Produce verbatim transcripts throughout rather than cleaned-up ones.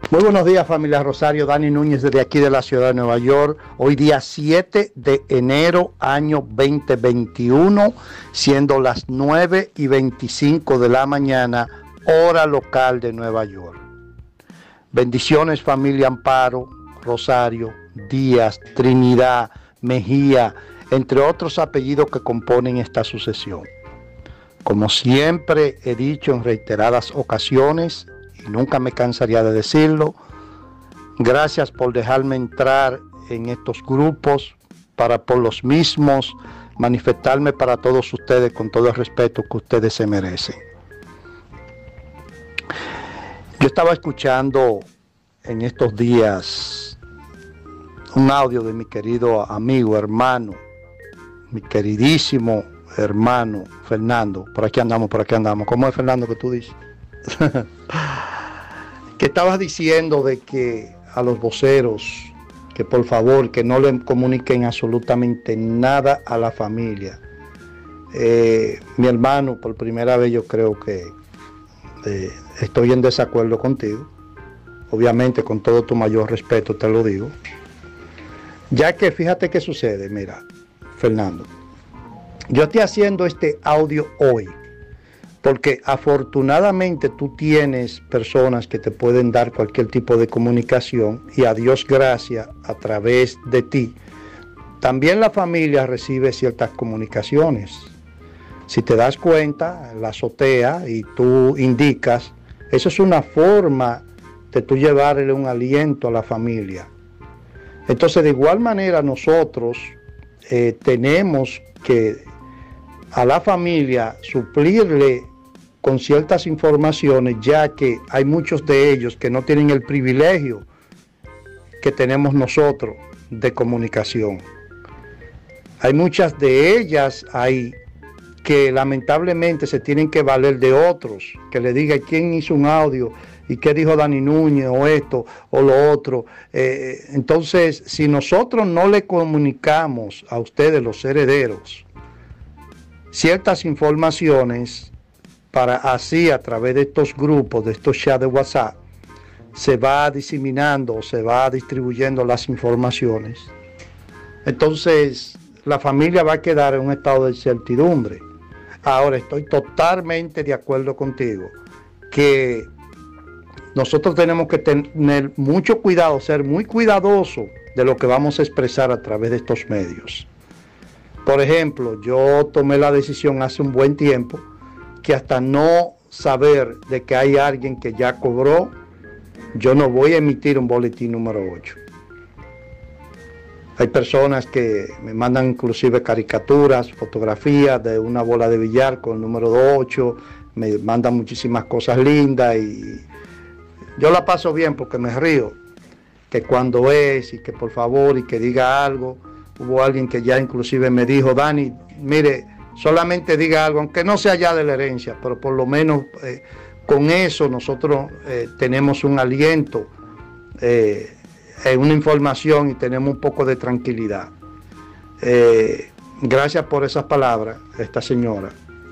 Muy buenos días, familia Rosario. Dani Núñez desde aquí de la ciudad de Nueva York. Hoy día siete de enero, año veinte veintiuno, siendo las nueve y veinticinco de la mañana, hora local de Nueva York. Bendiciones, familia Amparo, Rosario, Díaz, Trinidad, Mejía, entre otros apellidos que componen esta sucesión. Como siempre he dicho en reiteradas ocasiones, y nunca me cansaría de decirlo, gracias por dejarme entrar en estos grupos para por los mismos manifestarme para todos ustedes con todo el respeto que ustedes se merecen. Yo estaba escuchando en estos días un audio de mi querido amigo, hermano, mi queridísimo hermano Fernando. Por aquí andamos, por aquí andamos. ¿Cómo es, Fernando, que tú dices? Que estabas diciendo de que a los voceros, que por favor, que no le comuniquen absolutamente nada a la familia. Eh, mi hermano, por primera vez yo creo que eh, estoy en desacuerdo contigo. Obviamente, con todo tu mayor respeto te lo digo. Ya que fíjate qué sucede, mira, Fernando. Yo estoy haciendo este audio hoy porque afortunadamente tú tienes personas que te pueden dar cualquier tipo de comunicación y a Dios gracias, a través de ti, también la familia recibe ciertas comunicaciones. Si te das cuenta, la azotea y tú indicas, eso es una forma de tú llevarle un aliento a la familia. Entonces, de igual manera nosotros eh, tenemos que a la familia suplirle con ciertas informaciones, ya que hay muchos de ellos que no tienen el privilegio que tenemos nosotros de comunicación. Hay muchas de ellas ahí que lamentablemente se tienen que valer de otros, que le diga quién hizo un audio y qué dijo Dani Núñez o esto o lo otro. Eh, entonces, si nosotros no le comunicamos a ustedes, los herederos, ciertas informaciones, para así a través de estos grupos, de estos chats de WhatsApp, se va diseminando, se va distribuyendo las informaciones. Entonces, la familia va a quedar en un estado de incertidumbre. Ahora, estoy totalmente de acuerdo contigo, que nosotros tenemos que tener mucho cuidado, ser muy cuidadosos de lo que vamos a expresar a través de estos medios. Por ejemplo, yo tomé la decisión hace un buen tiempo que hasta no saber de que hay alguien que ya cobró, yo no voy a emitir un boletín número ocho. Hay personas que me mandan inclusive caricaturas, fotografías de una bola de billar con el número ocho, me mandan muchísimas cosas lindas y yo la paso bien porque me río, que cuando es y que por favor y que diga algo. Hubo alguien que ya inclusive me dijo, Dani, mire, solamente diga algo, aunque no sea ya de la herencia, pero por lo menos eh, con eso nosotros eh, tenemos un aliento, eh, una información y tenemos un poco de tranquilidad. Eh, gracias por esas palabras, esta señora.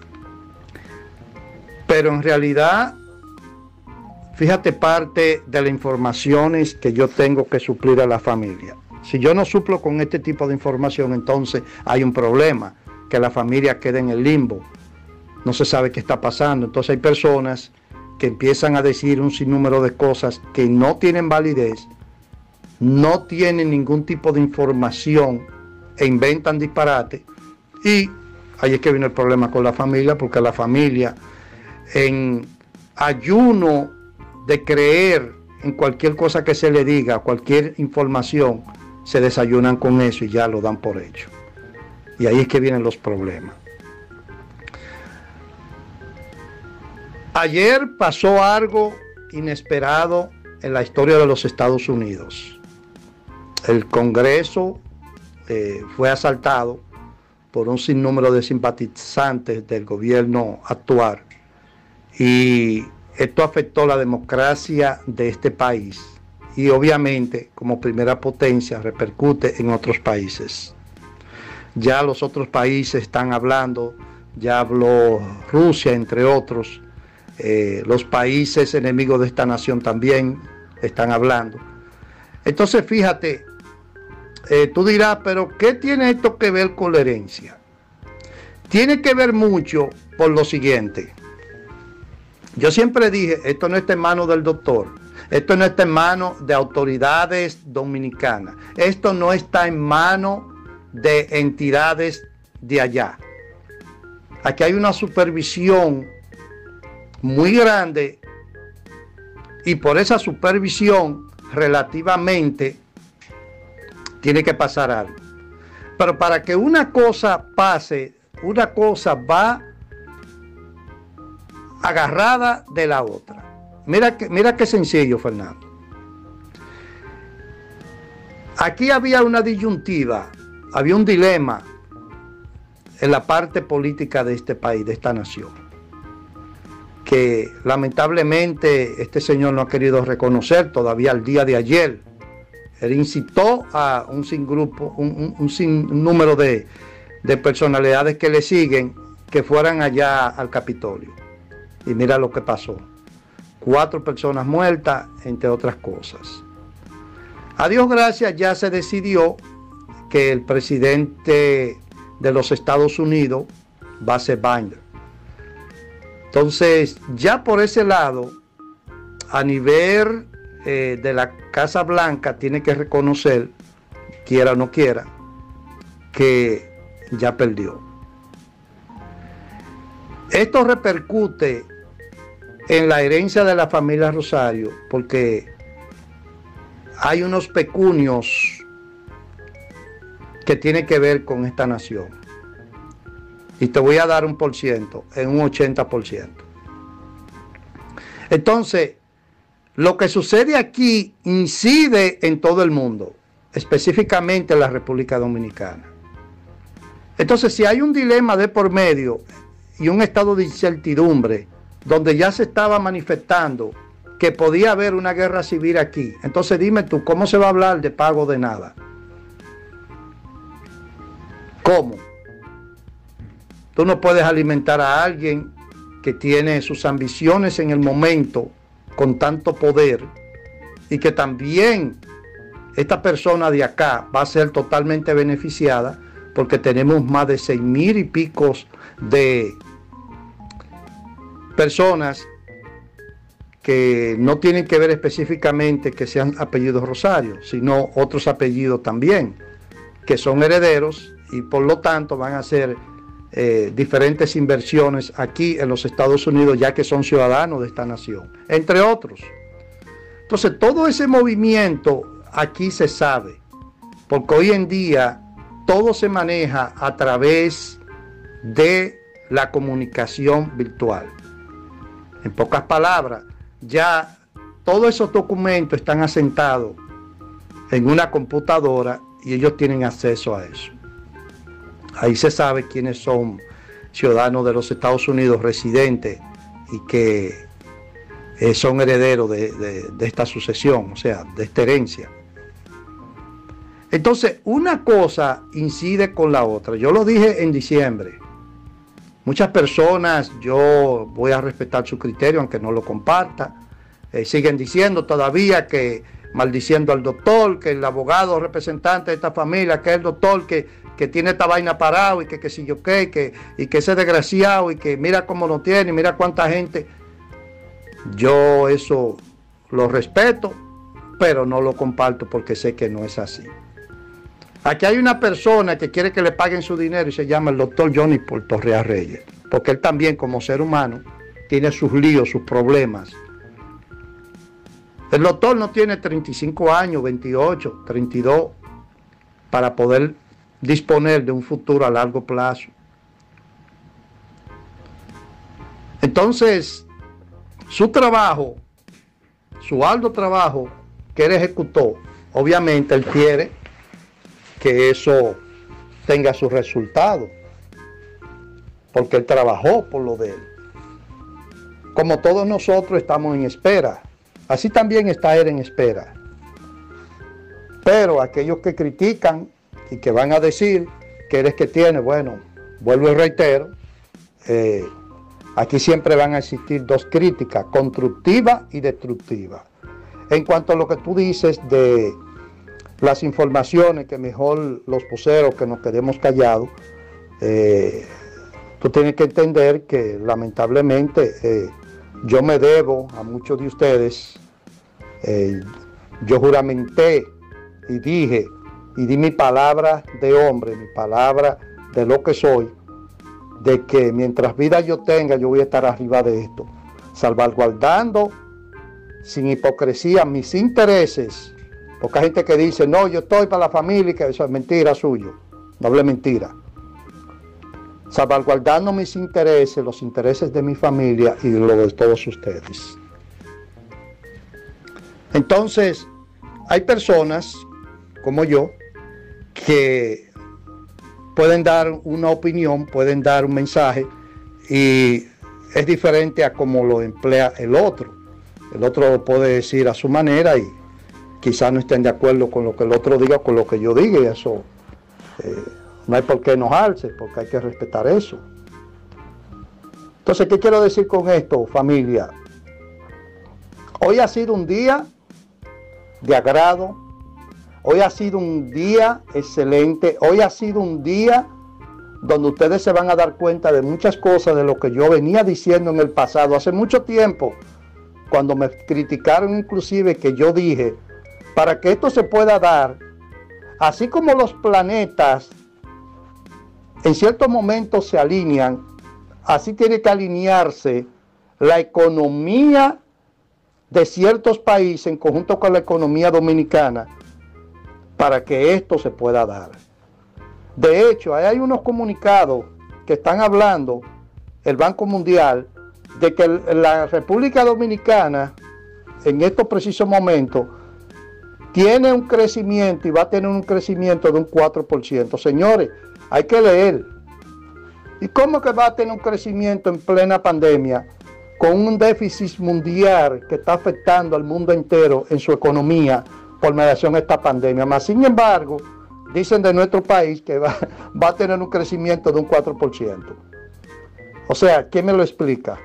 Pero en realidad, fíjate parte de las informaciones que yo tengo que suplir a la familia. Si yo no suplo con este tipo de información, entonces hay un problema, que la familia queda en el limbo. No se sabe qué está pasando. Entonces hay personas que empiezan a decir un sinnúmero de cosas que no tienen validez, no tienen ningún tipo de información e inventan disparate. Y ahí es que viene el problema con la familia, porque la familia, en ayuno de creer en cualquier cosa que se le diga, cualquier información, se desayunan con eso y ya lo dan por hecho. Y ahí es que vienen los problemas. Ayer pasó algo inesperado en la historia de los Estados Unidos. El Congreso eh, fue asaltado por un sinnúmero de simpatizantes del gobierno actual y esto afectó la democracia de este país. Y obviamente, como primera potencia, repercute en otros países. Ya los otros países están hablando, ya habló Rusia, entre otros, eh, los países enemigos de esta nación también, están hablando. Entonces, fíjate, eh, tú dirás, pero ¿qué tiene esto que ver con la herencia? Tiene que ver mucho por lo siguiente. Yo siempre dije, esto no está en manos del doctor, esto no está en manos de autoridades dominicanas, esto no está en manos de entidades de allá. Aquí hay una supervisión muy grande y por esa supervisión relativamente tiene que pasar algo. Pero para que una cosa pase, una cosa va agarrada de la otra. Mira que, mira qué sencillo, Fernando. Aquí había una disyuntiva, había un dilema en la parte política de este país, de esta nación, que lamentablemente este señor no ha querido reconocer todavía al día de ayer. Él incitó a un sin grupo, un, un, un sin número de, de personalidades que le siguen que fueran allá al Capitolio. Y mira lo que pasó. Cuatro personas muertas, entre otras cosas. A Dios gracias, ya se decidió que el presidente de los Estados Unidos va a ser Biden. Entonces, ya por ese lado, a nivel eh, de la Casa Blanca, tiene que reconocer, quiera o no quiera, que ya perdió. Esto repercute en la herencia de la familia Rosario, porque hay unos pecunios que tienen que ver con esta nación. Y te voy a dar un por ciento, en un ochenta por ciento. Entonces, lo que sucede aquí incide en todo el mundo, específicamente en la República Dominicana. Entonces, si hay un dilema de por medio y un estado de incertidumbre, donde ya se estaba manifestando que podía haber una guerra civil aquí, entonces dime tú, ¿cómo se va a hablar de pago de nada? ¿Cómo? Tú no puedes alimentar a alguien que tiene sus ambiciones en el momento con tanto poder y que también esta persona de acá va a ser totalmente beneficiada porque tenemos más de seis mil y picos de personas que no tienen que ver específicamente que sean apellidos Rosario, sino otros apellidos también, que son herederos y por lo tanto van a hacer eh, diferentes inversiones aquí en los Estados Unidos, ya que son ciudadanos de esta nación, entre otros. Entonces, todo ese movimiento aquí se sabe, porque hoy en día todo se maneja a través de la comunicación virtual. En pocas palabras, ya todos esos documentos están asentados en una computadora y ellos tienen acceso a eso. Ahí se sabe quiénes son ciudadanos de los Estados Unidos residentes y que eh, son herederos de, de, de esta sucesión, o sea, de esta herencia. Entonces, una cosa incide con la otra. Yo lo dije en diciembre. Muchas personas, yo voy a respetar su criterio, aunque no lo comparta, eh, siguen diciendo todavía que, maldiciendo al doctor, que el abogado representante de esta familia, que es el doctor que, que tiene esta vaina parado y que, que si yo qué, que, y que ese desgraciado y que mira cómo lo tiene, mira cuánta gente. Yo eso lo respeto, pero no lo comparto porque sé que no es así. Aquí hay una persona que quiere que le paguen su dinero y se llama el doctor Johnny Portorrea Reyes, porque él también como ser humano tiene sus líos, sus problemas. El doctor no tiene treinta y cinco años, veintiocho, treinta y dos para poder disponer de un futuro a largo plazo. Entonces, su trabajo, su arduo trabajo que él ejecutó, obviamente él quiere que eso tenga su resultado, porque él trabajó por lo de él. Como todos nosotros estamos en espera, así también está él en espera. Pero aquellos que critican y que van a decir que eres que tiene, bueno, vuelvo y reitero, eh, aquí siempre van a existir dos críticas, constructiva y destructiva. En cuanto a lo que tú dices de las informaciones, que mejor los voceros que nos quedemos callados, eh, tú tienes que entender que lamentablemente eh, yo me debo a muchos de ustedes. Eh, yo juramenté y dije, y di mi palabra de hombre, mi palabra de lo que soy, de que mientras vida yo tenga, yo voy a estar arriba de esto, salvaguardando sin hipocresía mis intereses, porque hay gente que dice, no, yo estoy para la familia, y que eso es mentira suyo, doble mentira. Salvaguardando mis intereses, los intereses de mi familia y los de todos ustedes. Entonces, hay personas como yo que pueden dar una opinión, pueden dar un mensaje y es diferente a cómo lo emplea el otro. El otro lo puede decir a su manera y quizás no estén de acuerdo con lo que el otro diga o con lo que yo diga, y eso eh, no hay por qué enojarse, porque hay que respetar eso. Entonces, ¿qué quiero decir con esto, familia? Hoy ha sido un día de agrado, hoy ha sido un día excelente, hoy ha sido un día donde ustedes se van a dar cuenta de muchas cosas de lo que yo venía diciendo en el pasado, hace mucho tiempo, cuando me criticaron inclusive que yo dije, para que esto se pueda dar, así como los planetas en ciertos momentos se alinean, así tiene que alinearse la economía de ciertos países en conjunto con la economía dominicana para que esto se pueda dar. De hecho, hay unos comunicados que están hablando, el Banco Mundial, de que la República Dominicana en estos precisos momentos tiene un crecimiento y va a tener un crecimiento de un cuatro por ciento. Señores, hay que leer. ¿Y cómo que va a tener un crecimiento en plena pandemia con un déficit mundial que está afectando al mundo entero en su economía por mediación de esta pandemia? Más sin embargo, dicen de nuestro país que va, va a tener un crecimiento de un cuatro por ciento. O sea, ¿quién me lo explica?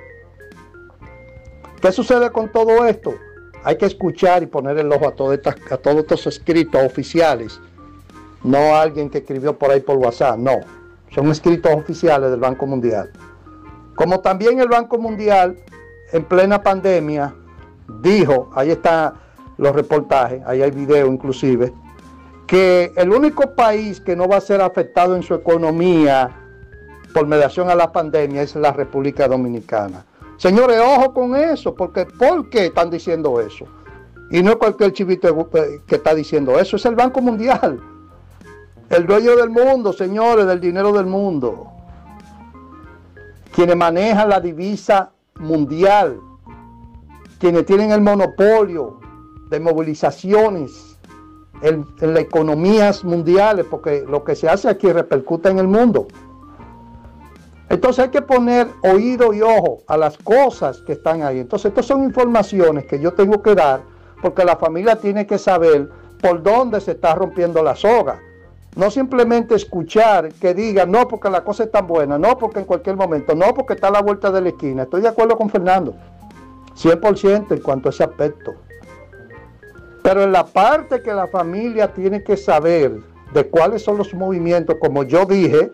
¿Qué sucede con todo esto? Hay que escuchar y poner el ojo a, todas estas, a todos estos escritos oficiales. No a alguien que escribió por ahí por WhatsApp, no. Son escritos oficiales del Banco Mundial. Como también el Banco Mundial, en plena pandemia, dijo, ahí están los reportajes, ahí hay video inclusive, que el único país que no va a ser afectado en su economía por mediación a la pandemia es la República Dominicana. Señores, ojo con eso, porque ¿por qué están diciendo eso? Y no es cualquier chivito que está diciendo eso, es el Banco Mundial, el dueño del mundo, señores, del dinero del mundo, quienes manejan la divisa mundial, quienes tienen el monopolio de movilizaciones en, en las economías mundiales, porque lo que se hace aquí repercute en el mundo. Entonces hay que poner oído y ojo a las cosas que están ahí. Entonces estas son informaciones que yo tengo que dar, porque la familia tiene que saber por dónde se está rompiendo la soga. No simplemente escuchar que digan, no, porque la cosa es tan buena, no, porque en cualquier momento, no, porque está a la vuelta de la esquina. Estoy de acuerdo con Fernando, cien por ciento en cuanto a ese aspecto. Pero en la parte que la familia tiene que saber de cuáles son los movimientos, como yo dije,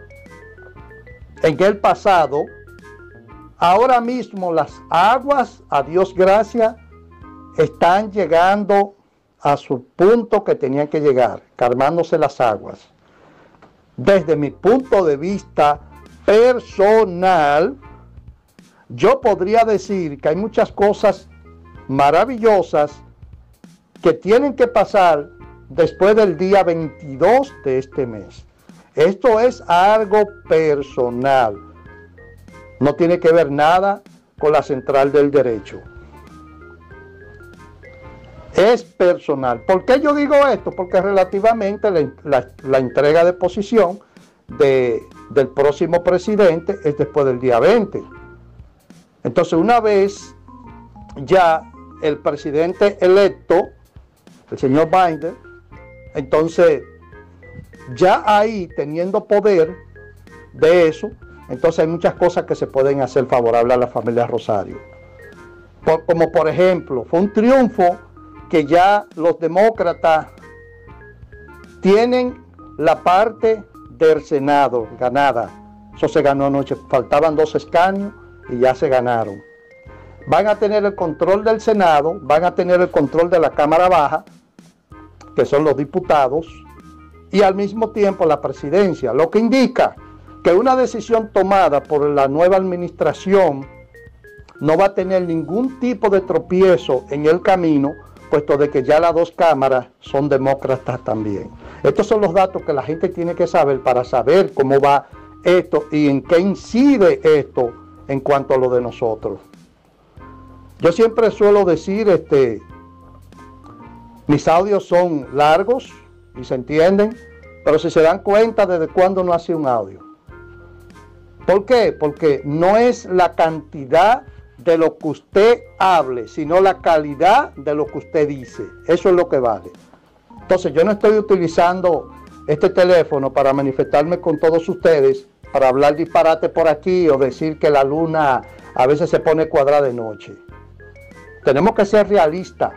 en el pasado, ahora mismo las aguas, a Dios gracias, están llegando a su punto que tenían que llegar, calmándose las aguas. Desde mi punto de vista personal, yo podría decir que hay muchas cosas maravillosas que tienen que pasar después del día veintidós de este mes. Esto es algo personal. No tiene que ver nada con la central del derecho. Es personal. ¿Por qué yo digo esto? Porque relativamente la, la, la entrega de posición de, del próximo presidente es después del día veinte. Entonces, una vez ya el presidente electo, el señor Biden, entonces ya ahí teniendo poder de eso, entonces hay muchas cosas que se pueden hacer favorables a la familia Rosario. Por, como por ejemplo, fue un triunfo que ya los demócratas tienen la parte del Senado ganada. Eso se ganó anoche, faltaban dos escaños y ya se ganaron. Van a tener el control del Senado, van a tener el control de la Cámara Baja, que son los diputados, y al mismo tiempo la presidencia, lo que indica que una decisión tomada por la nueva administración no va a tener ningún tipo de tropiezo en el camino, puesto de que ya las dos cámaras son demócratas también. Estos son los datos que la gente tiene que saber para saber cómo va esto y en qué incide esto en cuanto a lo de nosotros. Yo siempre suelo decir, este, mis audios son largos y se entienden, pero si se dan cuenta desde cuándo no hace un audio. ¿Por qué? Porque no es la cantidad de lo que usted hable, sino la calidad de lo que usted dice. Eso es lo que vale. Entonces yo no estoy utilizando este teléfono para manifestarme con todos ustedes, para hablar disparate por aquí o decir que la luna a veces se pone cuadrada de noche. Tenemos que ser realistas.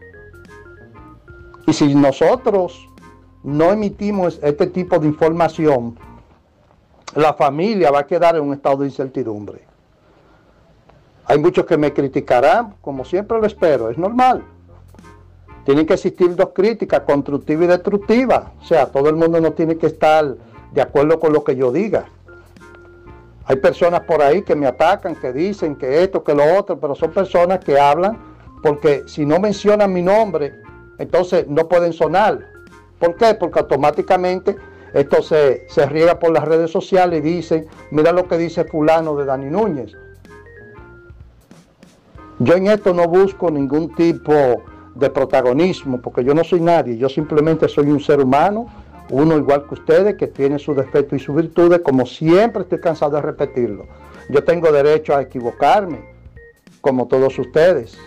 Y si nosotros no emitimos este tipo de información, la familia va a quedar en un estado de incertidumbre. Hay muchos que me criticarán, como siempre lo espero, es normal. Tienen que existir dos críticas, constructiva y destructiva. O sea, todo el mundo no tiene que estar de acuerdo con lo que yo diga. Hay personas por ahí que me atacan, que dicen que esto, que lo otro, pero son personas que hablan porque si no mencionan mi nombre, entonces no pueden sonar. ¿Por qué? Porque automáticamente esto se, se riega por las redes sociales y dicen, mira lo que dice fulano de Dani Núñez. Yo en esto no busco ningún tipo de protagonismo, porque yo no soy nadie, yo simplemente soy un ser humano, uno igual que ustedes, que tiene sus defectos y sus virtudes, como siempre estoy cansado de repetirlo. Yo tengo derecho a equivocarme, como todos ustedes.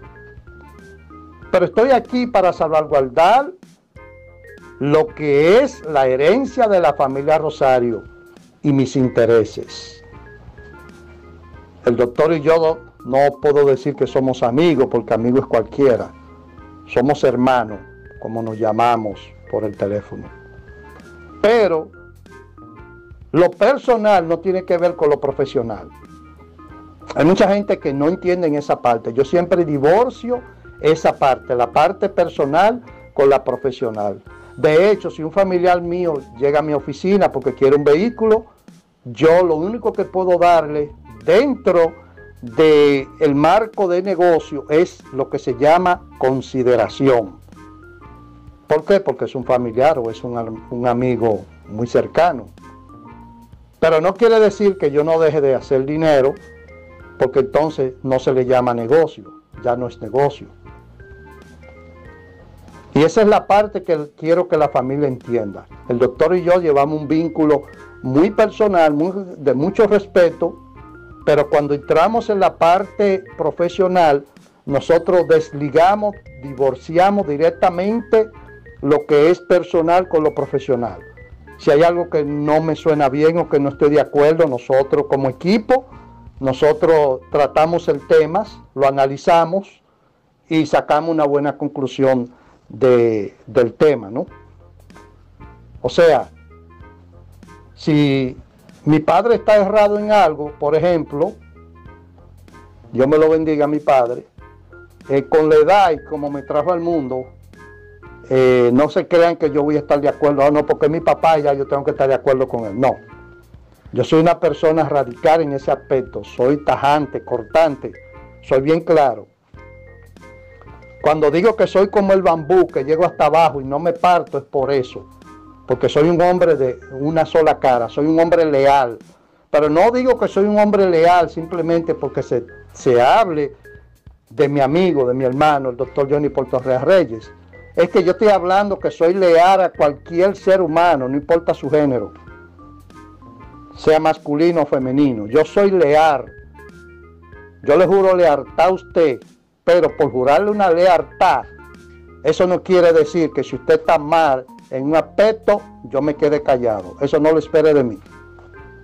Pero estoy aquí para salvaguardar lo que es la herencia de la familia Rosario y mis intereses. El doctor y yo no puedo decir que somos amigos, porque amigo es cualquiera. Somos hermanos, como nos llamamos por el teléfono. Pero lo personal no tiene que ver con lo profesional. Hay mucha gente que no entiende en esa parte. Yo siempre divorcio esa parte, la parte personal con la profesional. De hecho, si un familiar mío llega a mi oficina porque quiere un vehículo, yo lo único que puedo darle dentro del marco de negocio es lo que se llama consideración. ¿Por qué? Porque es un familiar o es un, un amigo muy cercano. Pero no quiere decir que yo no deje de hacer dinero, porque entonces no se le llama negocio, ya no es negocio. Y esa es la parte que quiero que la familia entienda. El doctor y yo llevamos un vínculo muy personal, muy, de mucho respeto, pero cuando entramos en la parte profesional, nosotros desligamos, divorciamos directamente lo que es personal con lo profesional. Si hay algo que no me suena bien o que no estoy de acuerdo, nosotros como equipo, nosotros tratamos el tema, lo analizamos y sacamos una buena conclusión de, del tema, ¿no? O sea, si mi padre está errado en algo, por ejemplo, Dios me lo bendiga a mi padre, eh, con la edad y como me trajo al mundo, eh, no se crean que yo voy a estar de acuerdo, ah, no, porque mi papá ya yo tengo que estar de acuerdo con él, no. Yo soy una persona radical en ese aspecto, soy tajante, cortante, soy bien claro. Cuando digo que soy como el bambú, que llego hasta abajo y no me parto, es por eso. Porque soy un hombre de una sola cara, soy un hombre leal. Pero no digo que soy un hombre leal simplemente porque se, se hable de mi amigo, de mi hermano, el doctor Johnny Portorrea Reyes. Es que yo estoy hablando que soy leal a cualquier ser humano, no importa su género, sea masculino o femenino. Yo soy leal. Yo le juro lealtad a usted, pero por jurarle una lealtad, eso no quiere decir que si usted está mal en un aspecto, yo me quede callado. Eso no lo espere de mí.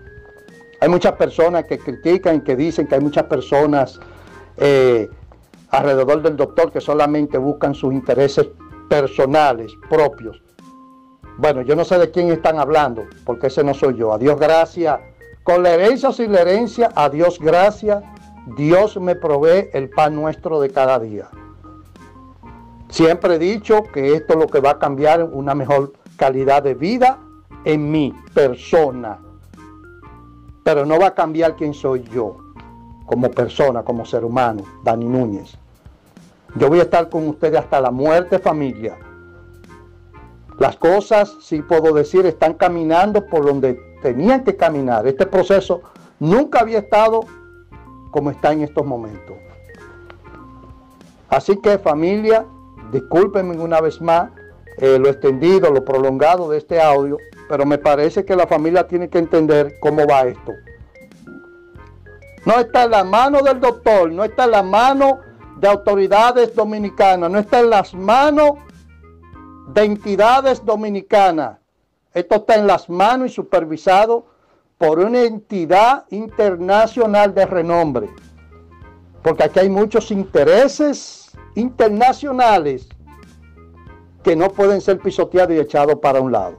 Hay muchas personas que critican y que dicen que hay muchas personas eh, alrededor del doctor que solamente buscan sus intereses personales, propios. Bueno, yo no sé de quién están hablando, porque ese no soy yo. A Dios gracias. Con la herencia o sin la herencia, a Dios gracias. Dios me provee el pan nuestro de cada día. Siempre he dicho que esto es lo que va a cambiar una mejor calidad de vida en mi persona. Pero no va a cambiar quién soy yo, como persona, como ser humano, Dani Núñez. Yo voy a estar con ustedes hasta la muerte, familia. Las cosas, sí puedo decir, están caminando por donde tenían que caminar. Este proceso nunca había estado como está en estos momentos. Así que, familia, discúlpenme una vez más eh, lo extendido, lo prolongado de este audio, pero me parece que la familia tiene que entender cómo va esto. No está en la mano del doctor, no está en la mano de autoridades dominicanas, no está en las manos de entidades dominicanas. Esto está en las manos y supervisado por una entidad internacional de renombre. Porque aquí hay muchos intereses internacionales que no pueden ser pisoteados y echados para un lado.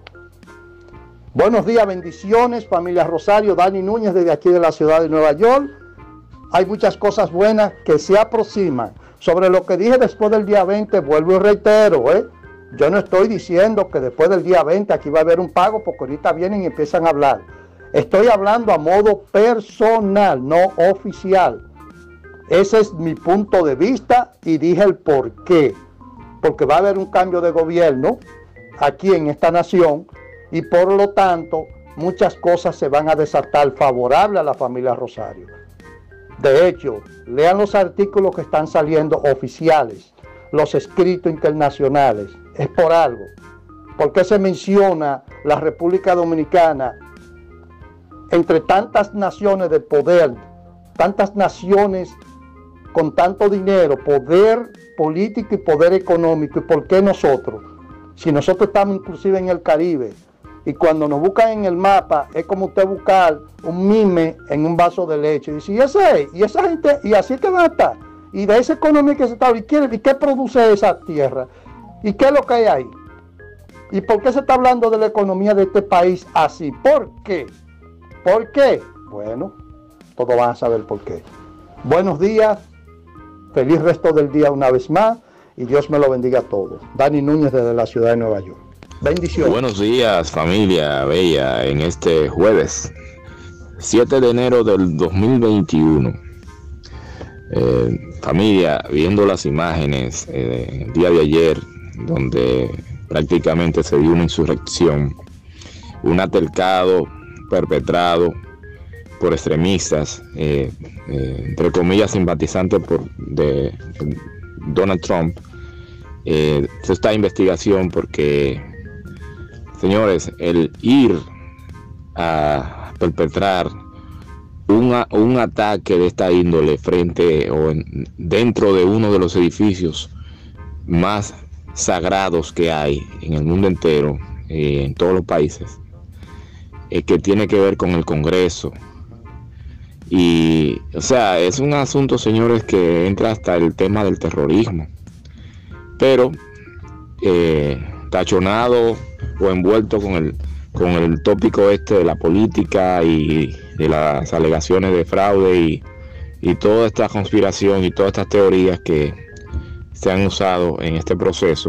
Buenos días, bendiciones, familia Rosario, Dani Núñez desde aquí de la ciudad de Nueva York. Hay muchas cosas buenas que se aproximan. Sobre lo que dije después del día veinte, vuelvo y reitero, ¿eh? Yo no estoy diciendo que después del día veinte aquí va a haber un pago, porque ahorita vienen y empiezan a hablar. Estoy hablando a modo personal, no oficial. Ese es mi punto de vista y dije el por qué. Porque va a haber un cambio de gobierno aquí en esta nación y por lo tanto muchas cosas se van a desatar favorables a la familia Rosario. De hecho, lean los artículos que están saliendo oficiales, los escritos internacionales. Es por algo. ¿Por qué se menciona la República Dominicana entre tantas naciones de poder, tantas naciones con tanto dinero, poder político y poder económico? ¿Y por qué nosotros? Si nosotros estamos inclusive en el Caribe, y cuando nos buscan en el mapa, es como usted buscar un mime en un vaso de leche. Y dice, ¿y ese? ¿Y esa gente? ¿Y así que va a estar? Y de esa economía que se está, ¿y qué, y qué produce esa tierra? ¿Y qué es lo que hay ahí? ¿Y por qué se está hablando de la economía de este país así? ¿Por qué? ¿Por qué? Bueno, todos van a saber por qué. Buenos días, feliz resto del día una vez más y Dios me lo bendiga a todos. Dani Núñez desde la ciudad de Nueva York. Bendiciones. Buenos días, familia bella, en este jueves siete de enero del dos mil veintiuno. Eh, familia, viendo las imágenes eh, el día de ayer, donde prácticamente se dio una insurrección, un altercado perpetrado por extremistas, eh, eh, entre comillas simpatizantes por, de, de Donald Trump. Eh, esta investigación porque, señores, el ir a perpetrar una, un ataque de esta índole frente o en, dentro de uno de los edificios más sagrados que hay en el mundo entero, eh, en todos los países, eh, que tiene que ver con el Congreso. Y, o sea, es un asunto, señores, que entra hasta el tema del terrorismo, pero eh, tachonado o envuelto con el, con el tópico este de la política y de las alegaciones de fraude y, y toda esta conspiración y todas estas teorías que se han usado en este proceso.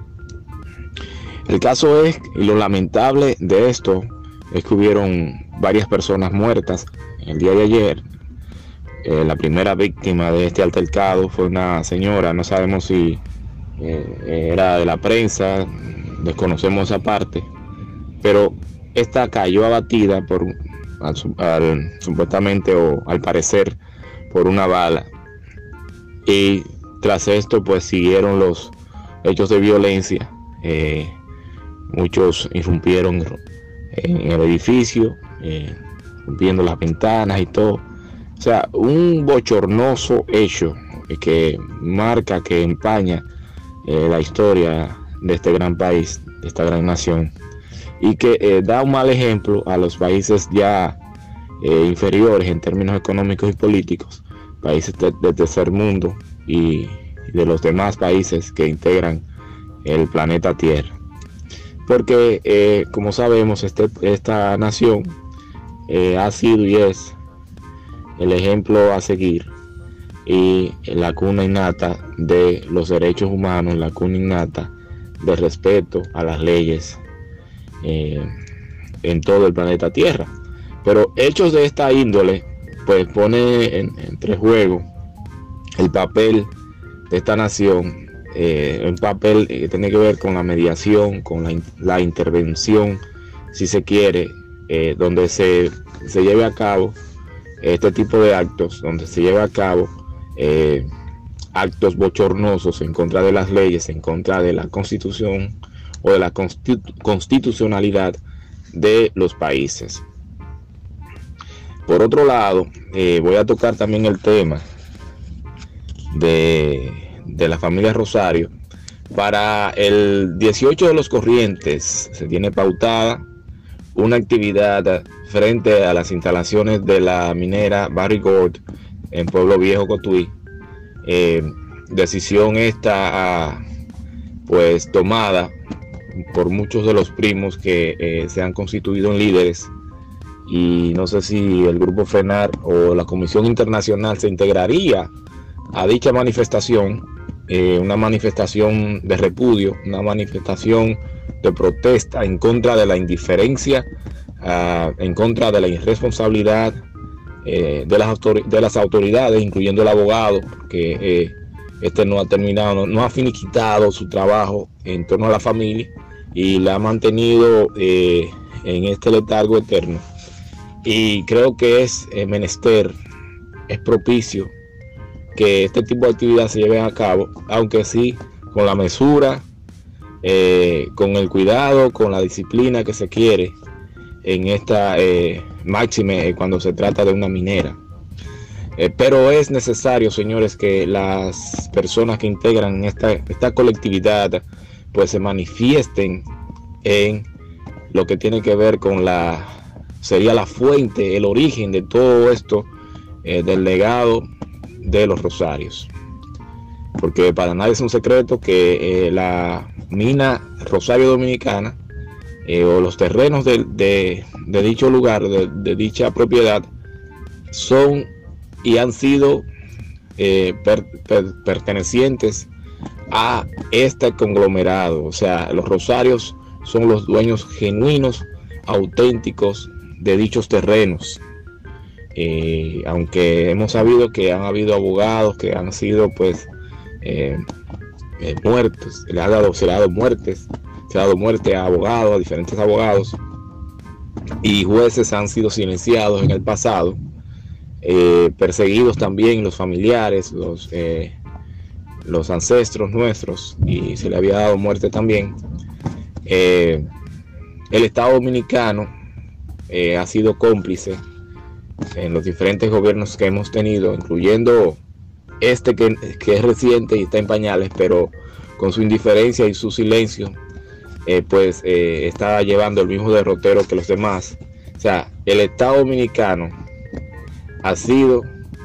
El caso es, y lo lamentable de esto, es que hubieron varias personas muertas el día de ayer. Eh, la primera víctima de este altercado fue una señora, no sabemos si eh, era de la prensa, desconocemos esa parte, pero esta cayó abatida por al, al, supuestamente o al parecer por una bala, y tras esto pues siguieron los hechos de violencia. Eh, muchos irrumpieron en el edificio, eh, rompiendo las ventanas y todo. O sea, un bochornoso hecho que marca, que empaña eh, la historia de este gran país, de esta gran nación, y que eh, da un mal ejemplo a los países ya eh, inferiores en términos económicos y políticos, países de, de tercer mundo, y de los demás países que integran el planeta Tierra. Porque, eh, como sabemos, este, esta nación eh, ha sido y es el ejemplo a seguir y la cuna innata de los derechos humanos, la cuna innata de respeto a las leyes eh, en todo el planeta Tierra. Pero hechos de esta índole pues pone en, entre juego el papel de esta nación, eh, un papel que tiene que ver con la mediación, con la, la intervención, si se quiere, eh, donde se, se lleve a cabo este tipo de actos, donde se lleve a cabo eh, actos bochornosos en contra de las leyes, en contra de la constitución o de la constitu constitucionalidad de los países. Por otro lado, eh, voy a tocar también el tema de, de la familia Rosario. Para el dieciocho de los Corrientes se tiene pautada una actividad frente a las instalaciones de la minera Barry Gold en Pueblo Viejo, Cotuí. Eh, decisión esta pues tomada por muchos de los primos que eh, se han constituido en líderes, y no sé si el grupo FRENAR o la Comisión Internacional se integraría a dicha manifestación, eh, una manifestación de repudio, una manifestación de protesta en contra de la indiferencia, uh, en contra de la irresponsabilidad eh, de, las de las autoridades, incluyendo el abogado, que eh, este no ha terminado, no, no ha finiquitado su trabajo en torno a la familia y la ha mantenido eh, en este letargo eterno. Y creo que es eh, menester, es propicio que este tipo de actividad se lleve a cabo, aunque sí con la mesura, eh, con el cuidado, con la disciplina que se quiere en esta eh, máxime eh, cuando se trata de una minera. Eh, pero es necesario, señores, que las personas que integran esta, esta colectividad pues se manifiesten en lo que tiene que ver con la, sería la fuente, el origen de todo esto, eh, del legado de los Rosarios. Porque para nadie es un secreto que eh, la mina Rosario Dominicana eh, o los terrenos de, de, de dicho lugar, de, de dicha propiedad, son y han sido eh, per, per, pertenecientes a este conglomerado. O sea, los Rosarios son los dueños genuinos, auténticos de dichos terrenos. Eh, aunque hemos sabido que han habido abogados que han sido pues eh, eh, muertos, se le ha dado, se le ha dado muertes, se ha dado muerte a abogados, a diferentes abogados, y jueces han sido silenciados en el pasado, eh, perseguidos también los familiares, los, eh, los ancestros nuestros, y se le había dado muerte también. Eh, el Estado Dominicano eh, ha sido cómplice en los diferentes gobiernos que hemos tenido, incluyendo este que, que es reciente y está en pañales, pero con su indiferencia y su silencio, eh, pues eh, está llevando el mismo derrotero que los demás. O sea, el Estado Dominicano ha sido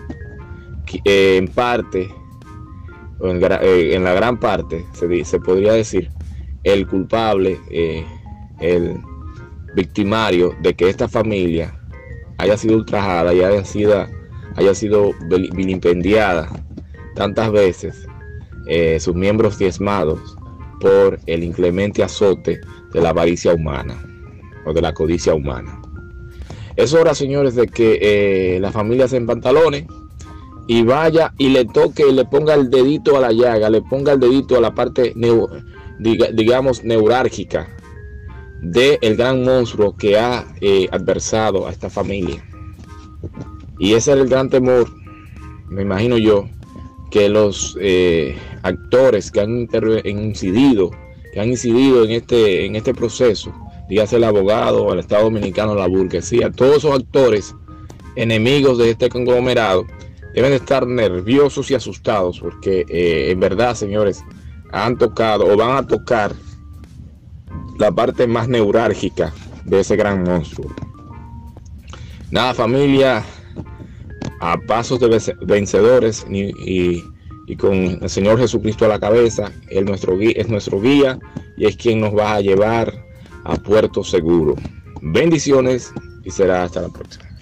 eh, en parte, o en, eh, en la gran parte, se, se podría decir, el culpable, eh, el victimario de que esta familia haya sido ultrajada y haya sido, haya sido vilipendiada tantas veces, eh, sus miembros diezmados por el inclemente azote de la avaricia humana o de la codicia humana. Es hora, señores, de que eh, la familia se empantalones y vaya y le toque y le ponga el dedito a la llaga, le ponga el dedito a la parte, neu, diga, digamos, neurálgica del gran monstruo que ha eh, adversado a esta familia. Y ese era el gran temor, me imagino yo, que los eh, actores que han incidido, que han incidido en este, en este proceso, dígase el abogado, el Estado Dominicano, la burguesía, todos esos actores enemigos de este conglomerado deben estar nerviosos y asustados, porque eh, en verdad, señores, han tocado o van a tocar la parte más neurálgica de ese gran monstruo. Nada, familia, a pasos de vencedores, ni, y y con el Señor Jesucristo a la cabeza. Él nuestro guía, es nuestro guía y es quien nos va a llevar a puerto seguro. Bendiciones y será hasta la próxima.